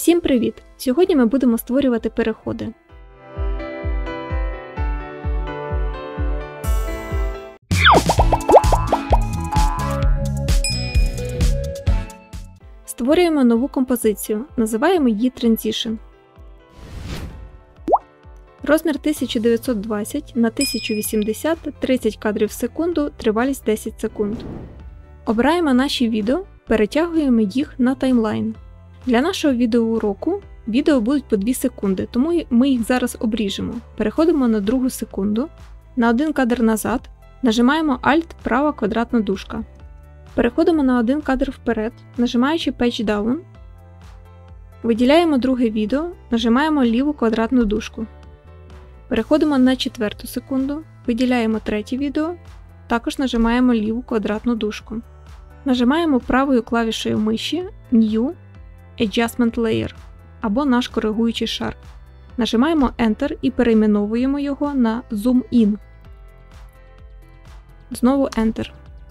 Всім привіт! Сьогодні ми будемо створювати переходи. Створюємо нову композицію, називаємо її Transition. Розмір 1920 на 1080, 30 кадрів в секунду, тривалість 10 секунд. Обираємо наші відео, перетягуємо їх на таймлайн. Для нашого відеоуроку відео будуть по 2 секунди, тому ми їх зараз обріжемо. Переходимо на другу секунду, на один кадр назад, нажимаємо Alt, права квадратна дужка. Переходимо на один кадр вперед, нажимаючи Page Down. Виділяємо друге відео, нажимаємо ліву квадратну дужку. Переходимо на четверту секунду, виділяємо третє відео, також нажимаємо ліву квадратну дужку. Нажимаємо правою клавішею миші New Adjustment Layer або наш коригуючий шар. Нажимаємо Enter і перейменовуємо його на Zoom In. Знову Enter.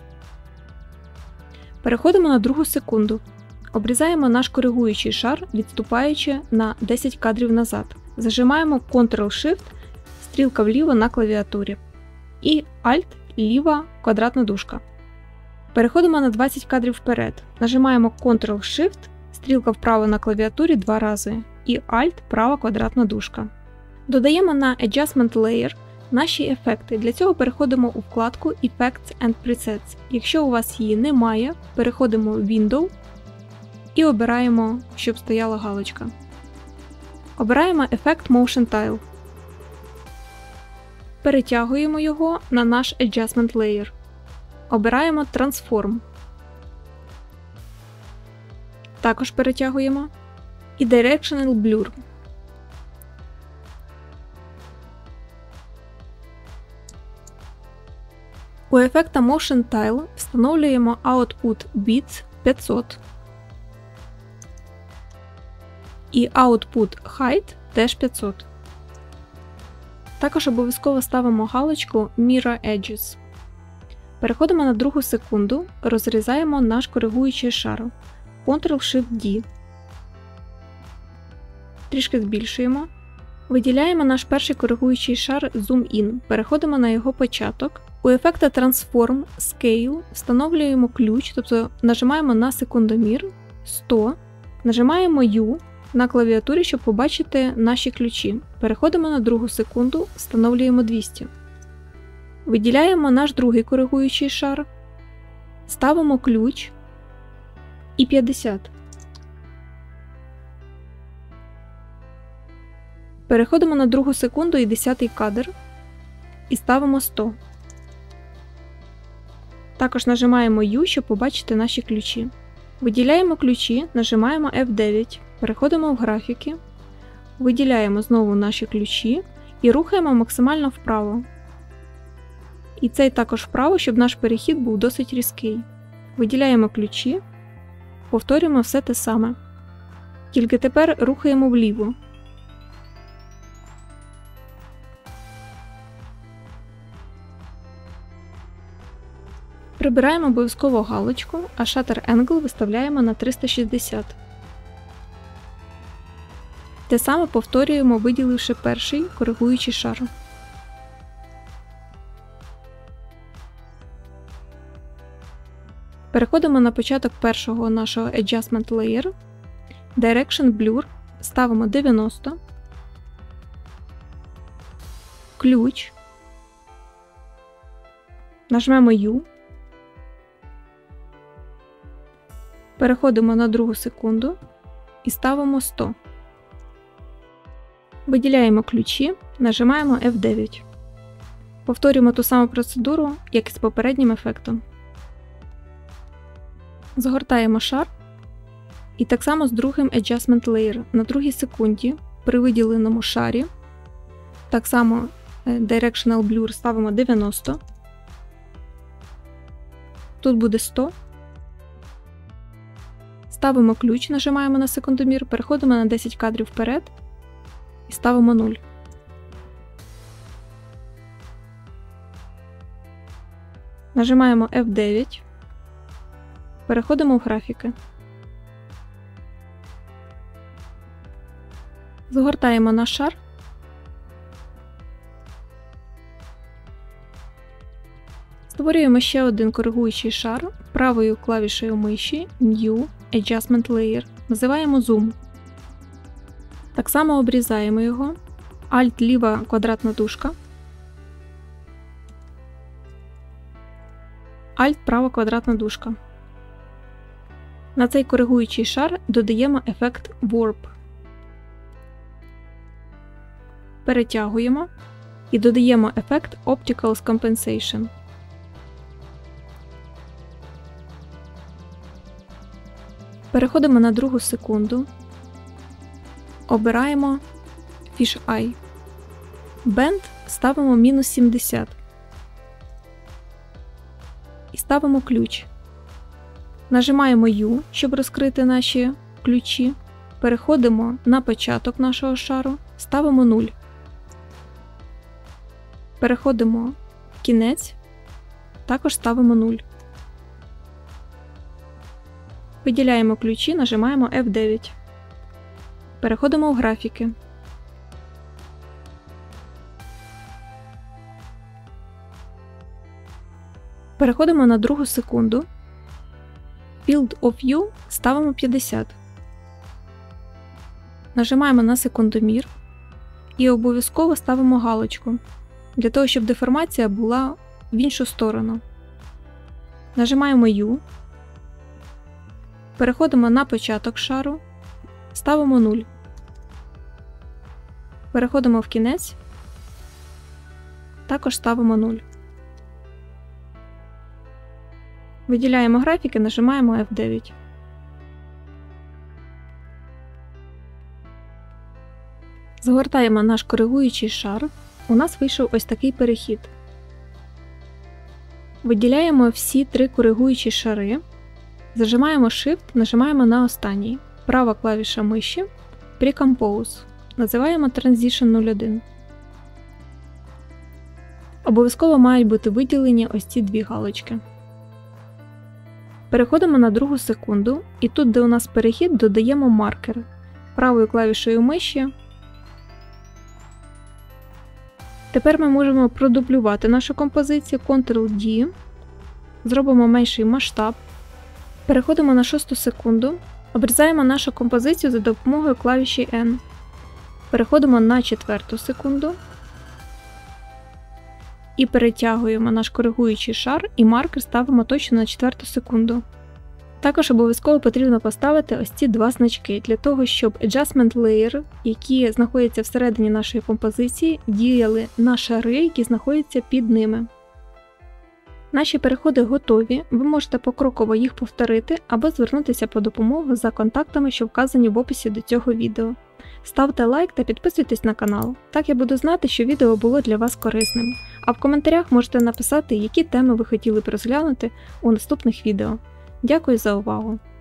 Переходимо на другу секунду. Обрізаємо наш коригуючий шар, відступаючи на 10 кадрів назад. Зажимаємо Ctrl-Shift, стрілка вліво на клавіатурі. І Alt, ліва квадратна дужка. Переходимо на 20 кадрів вперед. Нажимаємо Ctrl-Shift, стрілка вправо на клавіатурі 2 рази. І Alt, права квадратна дужка. Додаємо на Adjustment Layer наші ефекти. Для цього переходимо у вкладку Effects and Presets. Якщо у вас її немає, переходимо в Window і обираємо, щоб стояла галочка. Обираємо ефект Motion Tile. Перетягуємо його на наш Adjustment Layer. Обираємо Transform. Також перетягуємо. І Directional Blur. У ефекта Motion Tile встановлюємо Output Beats 500 і Output Height теж 500. Також обов'язково ставимо галочку Mirror Edges. Переходимо на другу секунду, розрізаємо наш коригуючий шар. Ctrl-Shift-D. Трішки збільшуємо. Виділяємо наш перший коригуючий шар Zoom In. Переходимо на його початок. У ефекта Transform Scale встановлюємо ключ, тобто нажимаємо на секундомір 100, нажимаємо U на клавіатурі, щоб побачити наші ключі. Переходимо на другу секунду, встановлюємо 200. Виділяємо наш другий коригуючий шар, ставимо ключ і 50. Переходимо на другу секунду і 10-й кадр і ставимо 100. Також нажимаємо U, щоб побачити наші ключі. Виділяємо ключі, нажимаємо F9, переходимо в графіки, виділяємо знову наші ключі і рухаємо максимально вправо. І цей також вправо, щоб наш перехід був досить різкий. Виділяємо ключі, повторюємо все те саме. Тільки тепер рухаємо вліво. Прибираємо обов'язково галочку, а Shutter Angle виставляємо на 360. Те саме повторюємо, виділивши перший коригуючий шар. Переходимо на початок першого нашого Adjustment Layer. Direction Blur ставимо 90. Ключ. Нажмемо U. Переходимо на другу секунду і ставимо 100. Виділяємо ключі, нажимаємо F9. Повторюємо ту саму процедуру, як і з попереднім ефектом. Згортаємо шар. І так само з другим Adjustment Layer. На другій секунді при виділеному шарі так само Directional Blur ставимо 90. Тут буде 100. Ставимо ключ, нажимаємо на секундомір, переходимо на 10 кадрів вперед і ставимо 0. Нажимаємо F9, переходимо в графіки. Згортаємо наш шар. Створюємо ще один коригуючий шар правою клавішею миші New Adjustment Layer. Називаємо Zoom. Так само обрізаємо його. Alt ліва квадратна дужка. Alt права квадратна дужка. На цей коригуючий шар додаємо ефект Warp. Перетягуємо і додаємо ефект Optical Compensation. Переходимо на другу секунду. Обираємо Fish Eye. Bend ставимо мінус 70. І ставимо ключ. Нажимаємо U, щоб розкрити наші ключі. Переходимо на початок нашого шару, ставимо 0. Переходимо в кінець, також ставимо 0. Виділяємо ключі, нажимаємо F9. Переходимо в графіки. Переходимо на другу секунду. Field of View ставимо 50. Нажимаємо на секундомір і обов'язково ставимо галочку, для того, щоб деформація була в іншу сторону. Нажимаємо U. Переходимо на початок шару, ставимо 0. Переходимо в кінець, також ставимо 0. Виділяємо графіки, нажимаємо F9. Згортаємо наш коригуючий шар. У нас вийшов ось такий перехід. Виділяємо всі три коригуючі шари. Зажимаємо Shift, нажимаємо на останній. Права клавіша миші. Pre-Compose. Називаємо Transition 01. Обов'язково мають бути виділені ось ці дві галочки. Переходимо на другу секунду і тут, де у нас перехід, додаємо маркер. Правою клавішею миші. Тепер ми можемо продублювати нашу композицію. Ctrl-D. Зробимо менший масштаб. Переходимо на 6 секунду. Обрізаємо нашу композицію за допомогою клавіші N. Переходимо на 4 секунду. І перетягуємо наш коригуючий шар і маркер ставимо точно на 4 секунду. Також обов'язково потрібно поставити ось ці два значки, для того, щоб Adjustment Layer, які знаходяться всередині нашої композиції, діяли на шари, які знаходяться під ними. Наші переходи готові, ви можете покроково їх повторити або звернутися по допомогу за контактами, що вказані в описі до цього відео. Ставте лайк та підписуйтесь на канал, так я буду знати, що відео було для вас корисним. А в коментарях можете написати, які теми ви хотіли б розглянути у наступних відео. Дякую за увагу!